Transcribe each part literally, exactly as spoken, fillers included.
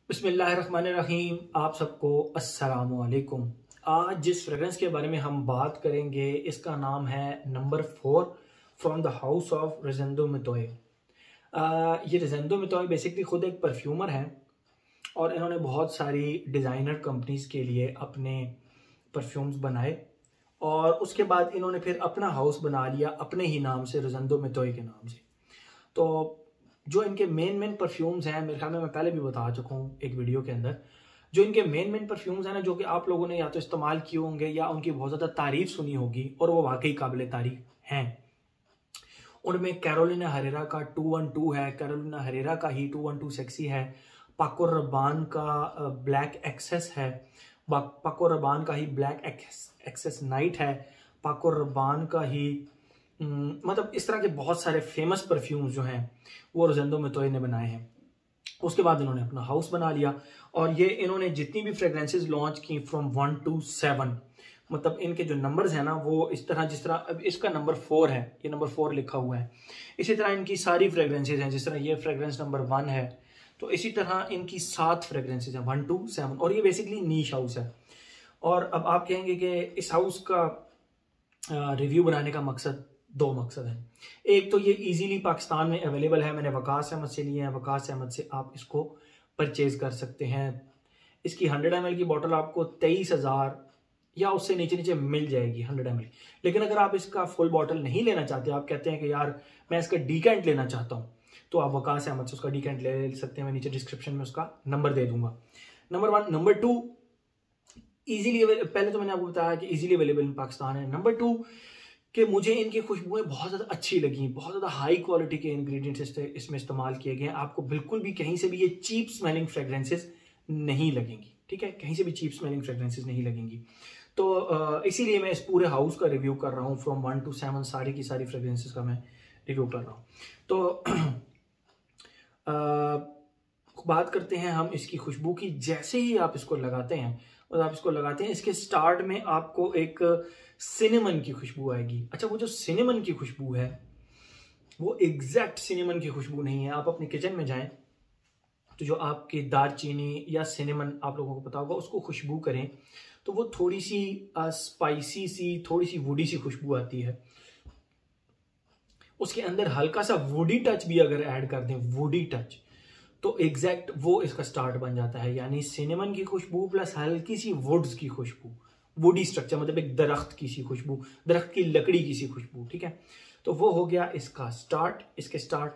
बिस्मिल्लाहिर्रहमानिर्रहीम। आप सबको अस्सलामुअलैकुम। आज जिस फ्रेग्रेंस के बारे में हम बात करेंगे इसका नाम है number four from the house of रेजेंडो मितोय। ये रेजेंडो मितोय बेसिकली खुद एक परफ्यूमर हैं और इन्होंने बहुत सारी डिज़ाइनर कंपनीज के लिए अपने परफ्यूम्स बनाए और उसके बाद इन्होंने फिर अपना हाउस बना लिया अपने ही नाम से, रेजेंडो मितोय के नाम से। तो जो इनके मेन मेन परफ्यूम्स हैं, मेरे ख्याल में मैं पहले भी बता चुका हूँ एक वीडियो के अंदर, जो इनके मेन मेन परफ्यूम्स हैं ना, जो कि आप लोगों ने या तो इस्तेमाल किए होंगे या उनकी बहुत ज़्यादा तारीफ सुनी होगी और वो वाकई काबिल तारीफ हैं। उनमें कैरोलिना हरेरा का टू वन टू है, कैरोलिना हरेरा का ही टू वन टू सेक्सी है, पाको रबान का ब्लैक एक्सेस है, पाको रबान का ही ब्लैक एक्सेस नाइट है, पाको रबान का ही मतलब इस तरह के बहुत सारे फेमस परफ्यूम्स जो हैं वो रेजेंडो मितोय ने बनाए हैं। उसके बाद इन्होंने अपना हाउस बना लिया और ये इन्होंने जितनी भी फ्रेग्रेंसेस लॉन्च की फ्रॉम वन टू सेवन, मतलब इनके जो नंबर्स हैं ना वो इस तरह, जिस तरह अब इसका नंबर फोर है, ये नंबर फोर लिखा हुआ है, इसी तरह इनकी सारी फ्रेग्रेंसेज हैं। जिस तरह ये फ्रेग्रेंस नंबर वन है तो इसी तरह इनकी सात फ्रेग्रेंसेज हैं, वन टू सेवन, और ये बेसिकली नीश हाउस है। और अब आप कहेंगे कि इस हाउस का रिव्यू बनाने का मकसद, दो मकसद हैं। एक तो ये इजीली पाकिस्तान में अवेलेबल है, मैंने वकास अहमद से लिए हैं, वकास अहमद से आप इसको परचेज कर सकते हैं। इसकी हंड्रेड एम एल की बोतल आपको तेईस हज़ार या उससे नीचे नीचे मिल जाएगी हंड्रेड एम एल। लेकिन अगर आप इसका फुल बॉटल नहीं लेना चाहते, आप कहते हैं कि यार मैं इसका डीकेंट लेना चाहता हूँ, तो आप वकास अहमद से उसका डीकेंट ले सकते हैं। मैं नीचे डिस्क्रिप्शन में उसका नंबर दे दूंगा। Number one. Number two, easily, पहले तो मैंने आपको बताया कि इजीली अवेलेबल इन पाकिस्तान है। नंबर टू कि मुझे इनकी खुशबुएं बहुत ज़्यादा अच्छी लगी, बहुत ज़्यादा हाई क्वालिटी के इंग्रेडिएंट्स इसमें इस्तेमाल किए गए हैं। आपको बिल्कुल भी कहीं से भी ये चीप स्मेलिंग फ्रेग्रेंसेस नहीं लगेंगी, ठीक है, कहीं से भी चीप स्मेलिंग फ्रेग्रेंसेस नहीं लगेंगी। तो इसीलिए मैं इस पूरे हाउस का रिव्यू कर रहा हूँ, फ्रॉम वन टू सेवन सारी की सारी फ्रेग्रेंसेस का मैं रिव्यू कर रहा हूँ। तो आ, बात करते हैं हम इसकी खुशबू की। जैसे ही आप इसको लगाते हैं और आप इसको लगाते हैं इसके स्टार्ट में आपको एक सिनेमन की खुशबू आएगी। अच्छा, वो जो सिनेमन की खुशबू है वो एग्जैक्ट सिनेमन की खुशबू नहीं है। आप अपने किचन में जाएं तो जो आपकी दालचीनी या सिनेमन आप लोगों को पता होगा उसको खुशबू करें तो वो थोड़ी सी स्पाइसी सी, थोड़ी सी वुडी सी खुशबू आती है। उसके अंदर हल्का सा वुडी टच भी अगर ऐड कर दें, वुडी टच, तो एग्जैक्ट वो इसका स्टार्ट बन जाता है। यानी सिनेमन की खुशबू प्लस हल्की सी वुड्स की खुशबू, वुडी स्ट्रक्चर, मतलब एक दरख्त की सी खुशबू, दरख्त की लकड़ी की सी खुशबू, ठीक है। तो वो हो गया इसका स्टार्ट, इसके स्टार्ट।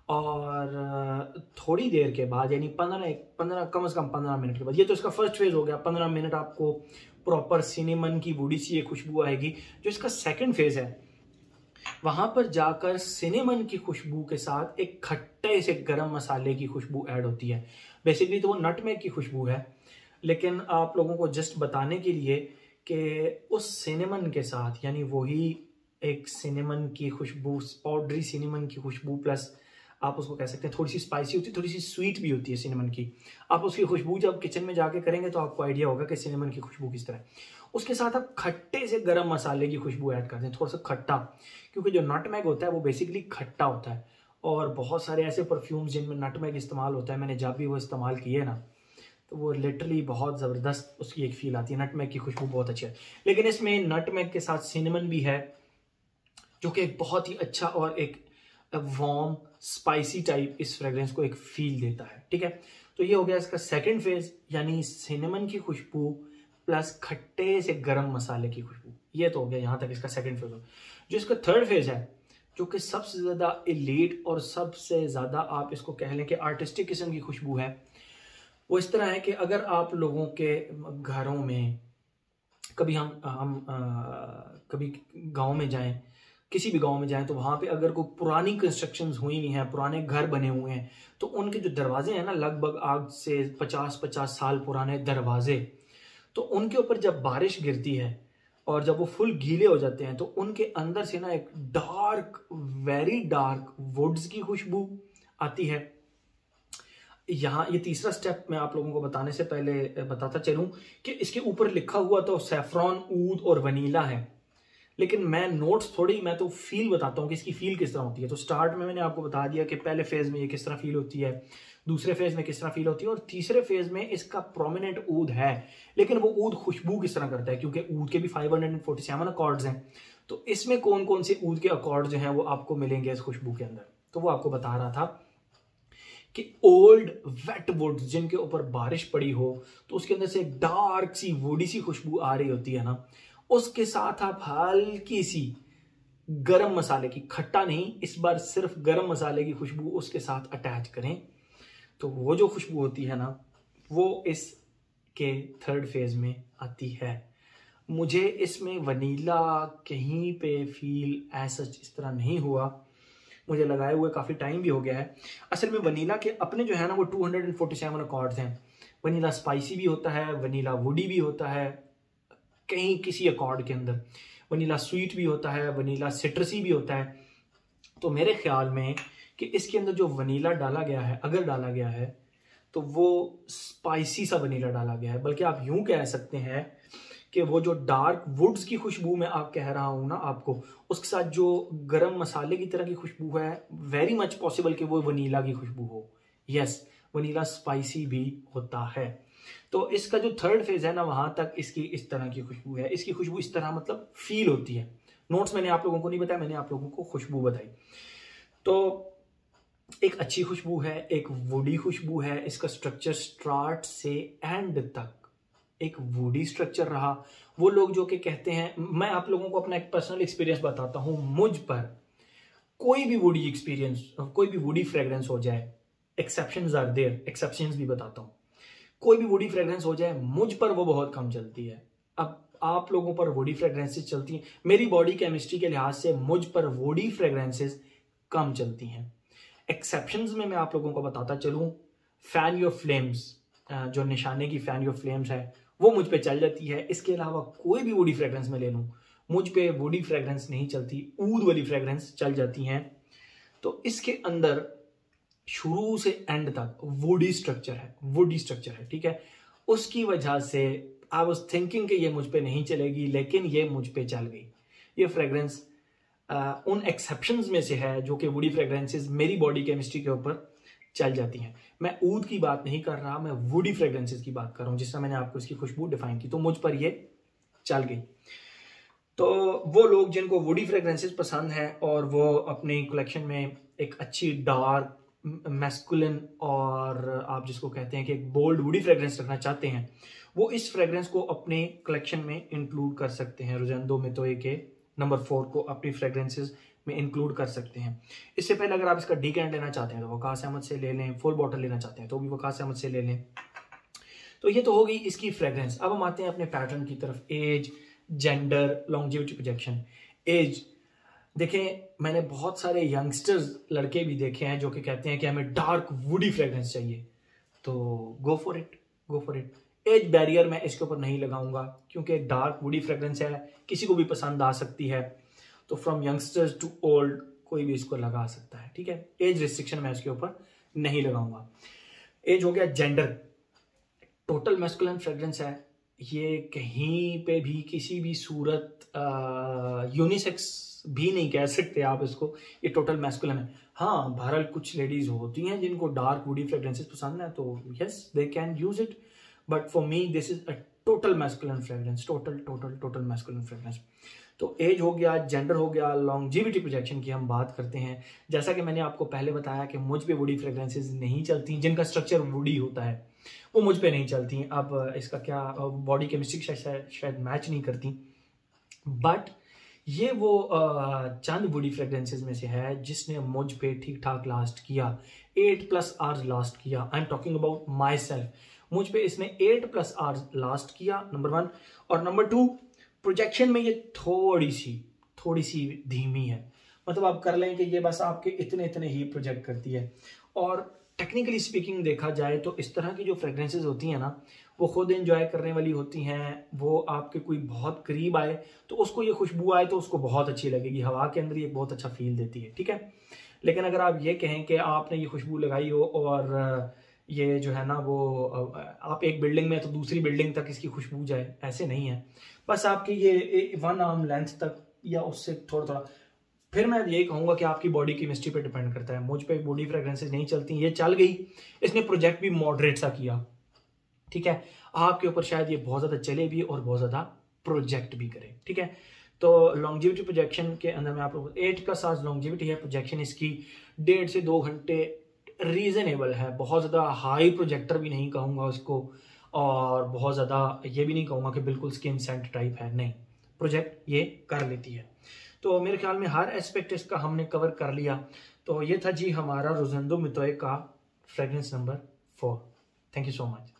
और थोड़ी देर के बाद, यानी पंद्रह पंद्रह कम से कम पंद्रह मिनट के बाद, ये तो इसका फर्स्ट फेज हो गया, पंद्रह मिनट आपको प्रॉपर सिनेमन की वुडी सी खुशबू आएगी। जो इसका सेकेंड फेज है वहां पर जाकर सिनेमन की खुशबू के साथ एक खट्टे से गरम मसाले की खुशबू ऐड होती है। बेसिकली तो वो नटमेग की खुशबू है, लेकिन आप लोगों को जस्ट बताने के लिए कि उस सिनेमन के साथ, यानी वही एक सिनेमन की खुशबू, पाउडरी सिनेमन की खुशबू, प्लस आप उसको कह सकते हैं थोड़ी सी स्पाइसी होती है, थोड़ी सी स्वीट भी होती है सिनेमन की। आप उसकी खुशबू जब किचन में जाके करेंगे तो आपको आइडिया होगा कि सिनेमन की खुशबू किस तरह है। उसके साथ आप खट्टे से गरम मसाले की खुशबू ऐड कर दें, थोड़ा सा खट्टा, क्योंकि जो नटमेग होता है वो बेसिकली खट्टा होता है। और बहुत सारे ऐसे परफ्यूम्स जिनमें नटमेग इस्तेमाल होता है, मैंने जब भी वो इस्तेमाल किए ना तो वो लिटरली बहुत ज़बरदस्त उसकी एक फील आती है। नटमेग की खुशबू बहुत अच्छी है, लेकिन इसमें नटमेग के साथ सिनेमन भी है जो कि एक बहुत ही अच्छा और एक वार्म स्पाइसी टाइप इस फ्रेग्रेंस को एक फील देता है, ठीक है। तो ये हो गया इसका सेकंड फेज, यानी सिनेमन की खुशबू प्लस खट्टे से गरम मसाले की खुशबू। ये तो हो गया यहाँ तक इसका सेकंड फेज। जो इसका थर्ड फेज है, जो कि सबसे ज़्यादा एलीट और सबसे ज़्यादा आप इसको कह लें कि आर्टिस्टिक किस्म की खुशबू है, वो इस तरह है कि अगर आप लोगों के घरों में कभी हम हम आ, कभी गांव में जाएं, किसी भी गांव में जाएं, तो वहाँ पे अगर कोई पुरानी कंस्ट्रक्शंस हुई हुई हैं, पुराने घर बने हुए हैं, तो उनके जो दरवाजे हैं ना, लगभग आज से पचास पचास साल पुराने दरवाजे, तो उनके ऊपर जब बारिश गिरती है और जब वो फुल गीले हो जाते हैं तो उनके अंदर से ना एक डार्क, वेरी डार्क वुड्स की खुशबू आती है। यहाँ ये तीसरा स्टेप मैं आप लोगों को बताने से पहले बताता चलूं कि इसके ऊपर लिखा हुआ तो सैफरॉन, ऊद और वनीला है, लेकिन मैं नोट्स थोड़ी, मैं तो फील बताता हूँ कि इसकी फील किस तरह होती है। तो स्टार्ट में मैंने आपको बता दिया कि पहले फेज में ये किस तरह फील होती है, दूसरे फेज में किस तरह फील होती है, और तीसरे फेज में इसका प्रोमिनेंट ऊद है, लेकिन वो ऊद खुशबू किस तरह करता है, क्योंकि ऊद के भी five hundred forty seven accords हैं, तो इसमें कौन कौन से ऊद के अकॉर्ड जो हैं वो आपको मिलेंगे इस खुशबू के अंदर। तो वो आपको बता रहा था कि ओल्ड वेट वुड्स जिनके ऊपर बारिश पड़ी हो तो उसके अंदर से डार्क सी वुडी सी खुशबू आ रही होती है ना, उसके साथ आप हल्की सी गरम मसाले की, खट्टा नहीं, इस बार सिर्फ गरम मसाले की खुशबू उसके साथ अटैच करें, तो वो जो खुशबू होती है ना वो इसके थर्ड फेज में आती है। मुझे इसमें वनीला कहीं पे फील ऐसा इस तरह नहीं हुआ, मुझे लगाए हुए काफ़ी टाइम भी हो गया है। असल में वनीला के अपने जो है ना वो two hundred forty seven accords हैं। वनीला स्पाइसी भी होता है, वनीला वुडी भी होता है कहीं किसी अकॉर्ड के अंदर, वनीला स्वीट भी होता है, वनीला सिट्रसी भी होता है। तो मेरे ख्याल में कि इसके अंदर जो वनीला डाला गया है, अगर डाला गया है तो वो स्पाइसी सा वनीला डाला गया है, बल्कि आप यूं कह सकते हैं कि वो जो डार्क वुड्स की खुशबू मैं आप कह रहा हूं ना आपको, उसके साथ जो गरम मसाले की तरह की खुशबू है, वेरी मच पॉसिबल कि वो वनीला की खुशबू हो। यस, वनीला स्पाइसी भी होता है। तो इसका जो थर्ड फेज है ना वहां तक इसकी इस तरह की खुशबू है। इसकी खुशबू इस तरह मतलब फील होती है। नोट्स मैंने आप लोगों को नहीं बताया, मैंने आप लोगों को खुशबू बताई। तो एक अच्छी खुशबू है, एक वुडी खुशबू है। इसका स्ट्रक्चर स्टार्ट से एंड तक एक वुडी स्ट्रक्चर रहा। वो लोग जो कि कहते हैं, मैं आप लोगों को अपना एक पर्सनल एक्सपीरियंस बताता हूं, मुझ पर कोई भी वुडी एक्सपीरियंस, कोई भी वुडी फ्रेग्रेंस हो जाए, एक्सेप्शंस आर देयर, एक्सेप्शंस भी बताता हूं, कोई भी वुडी फ्रेग्रेंस हो जाए मुझ पर वो बहुत कम चलती है। अब आप लोगों पर वुडी फ्रेग्रेंसेस चलती हैं, मेरी बॉडी केमिस्ट्री के लिहाज से मुझ पर वुडी फ्रेग्रेंसेस कम चलती हैं। एक्सेप्शंस में मैं आप लोगों को बताता चलूं, फैन योर फ्लेम्स, जो निशाने की फैन योर फ्लेम्स है वो मुझ पे चल जाती है। इसके अलावा कोई भी वुडी फ्रेग्रेंस में ले लूं, मुझ पे वुडी फ्रेग्रेंस नहीं चलती, ऊद वाली फ्रेग्रेंस चल जाती हैं। तो इसके अंदर शुरू से एंड तक वुडी स्ट्रक्चर है, वुडी स्ट्रक्चर है, ठीक है। उसकी वजह से आई वाज थिंकिंग कि ये मुझ पे नहीं चलेगी, लेकिन ये मुझ पे चल गई। ये फ्रेग्रेंस Uh, उन एक्सेप्शंस में से है जो कि वुडी फ्रेग्रेंसेस मेरी बॉडी केमिस्ट्री के ऊपर चल जाती हैं। मैं ऊद की बात नहीं कर रहा, मैं वुडी फ्रेग्रेंसेस की बात कर रहा हूं, जिससे मैंने आपको इसकी खुशबू डिफाइन की, तो मुझ पर ये चल गई। तो वो लोग जिनको वुडी फ्रेग्रेंसेस पसंद है और वो अपनी कलेक्शन में एक अच्छी डार्क मैस्कुलिन और आप जिसको कहते हैं कि एक बोल्ड वुडी फ्रेग्रेंस रखना चाहते हैं, वो इस फ्रेग्रेंस को अपने कलेक्शन में इंक्लूड कर सकते हैं। रोजेंडो में तो एक नंबर फोर को अपनी फ्रेग्रेंसेस में इंक्लूड कर सकते हैं। इससे पहले अगर आप इसका डीकैंट लेना चाहते हैं तो वकास अहमद से ले लें, फुल बॉटल लेना चाहते हैं तो भी वकास अहमद से ले लें। तो ये तो हो गई इसकी फ्रेग्रेंस। अब हम आते हैं अपने पैटर्न की तरफ, age, gender, longevity, projection. Age देखें, मैंने बहुत सारे यंगस्टर्स लड़के भी देखे हैं जो कि कहते हैं कि हमें डार्क वुडी फ्रेग्रेंस चाहिए, तो go for it, go for it. Age barrier मैं इसके ऊपर नहीं लगाऊंगा क्योंकि डार्क वुडी फ्रेग्रेंस है, किसी को भी पसंद आ सकती है, तो फ्रॉम यंगस्टर्स टू ओल्ड कोई भी इसको लगा सकता है, ठीक है। एज रिस्ट्रिक्शन मैं इसके ऊपर नहीं लगाऊंगा। एज हो गया। जेंडर, टोटल मैस्कुलिन फ्रेग्रेंस है, ये कहीं पे भी किसी भी सूरत यूनिसेक्स भी नहीं कह सकते आप इसको, ये टोटल मैस्कुलिन है। हाँ, बहरहाल कुछ लेडीज होती हैं जिनको डार्क वुडी फ्रेग्रेंसेस पसंद है, तो yes they can use it, but for me this is a total masculine fragrance, total total total masculine fragrance. तो एज हो गया, जेंडर हो गया, लॉन्जेविटी प्रोजेक्शन की हम बात करते हैं। जैसा कि मैंने आपको पहले बताया कि मुझ पे वुडी फ्रेग्रेंसेस नहीं चलती, जिनका स्ट्रक्चर वुडी होता है वो मुझ पे नहीं चलती। अब इसका क्या, बॉडी केमिस्ट्री शायद शायद मैच नहीं करती, बट ये वो चंद वुडी फ्रेग्रेंसेस में से है जिसने मुझ पे ठीक ठाक लास्ट किया, एट प्लस आवर्स लास्ट किया। I am talking about myself, मुझ पे इसने एट प्लस आवर्स लास्ट किया, नंबर वन। और नंबर टू, प्रोजेक्शन में ये थोड़ी सी थोड़ी सी धीमी है, मतलब आप कर लें कि ये बस आपके इतने इतने ही प्रोजेक्ट करती है। और टेक्निकली स्पीकिंग देखा जाए तो इस तरह की जो फ्रेग्रेंसेस होती हैं ना, वो खुद एंजॉय करने वाली होती हैं। वो आपके कोई बहुत करीब आए तो उसको ये खुशबू आए तो उसको बहुत अच्छी लगेगी, हवा के अंदर ये बहुत अच्छा फील देती है, ठीक है। लेकिन अगर आप ये कहें कि आपने ये खुशबू लगाई हो और ये जो है ना वो आप एक बिल्डिंग में तो दूसरी बिल्डिंग तक इसकी खुशबू जाए, ऐसे नहीं है। बस आपकी ये वन आर्म लेंथ तक या उससे थोड़ा थोड़ा फिर मैं यही कहूंगा कि आपकी बॉडी केमिस्ट्री पे डिपेंड करता है। मुझ पे बॉडी फ्रेग्रेंसेस नहीं चलती, ये चल गई, इसने प्रोजेक्ट भी मॉडरेट सा किया, ठीक है। आपके ऊपर शायद ये बहुत ज्यादा चले भी और बहुत ज्यादा प्रोजेक्ट भी करे, ठीक है। तो लॉन्जिविटी प्रोजेक्शन के अंदर में आप लोग एट का साथ लॉन्जिविटी है, प्रोजेक्शन इसकी डेढ़ से दो घंटे रीजनेबल है। बहुत ज्यादा हाई प्रोजेक्टर भी नहीं कहूंगा उसको, और बहुत ज्यादा ये भी नहीं कहूंगा कि बिल्कुल स्किन सेंट टाइप है, नहीं, प्रोजेक्ट ये कर लेती है। तो मेरे ख्याल में हर एस्पेक्ट इसका हमने कवर कर लिया। तो ये था जी हमारा रोजेंडो मितोय का fragrance number four. Thank you so much.